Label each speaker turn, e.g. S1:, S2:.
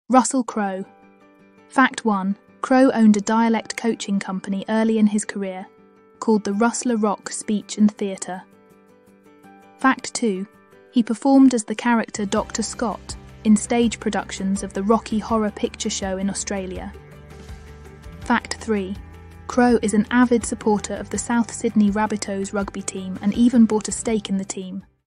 S1: Russell Crowe. Fact 1. Crowe owned a dialect coaching company early in his career, called the Rustler Rock Speech and Theatre. Fact 2. He performed as the character Dr. Scott in stage productions of the Rocky Horror Picture Show in Australia. Fact 3. Crowe is an avid supporter of the South Sydney Rabbitohs rugby team and even bought a stake in the team.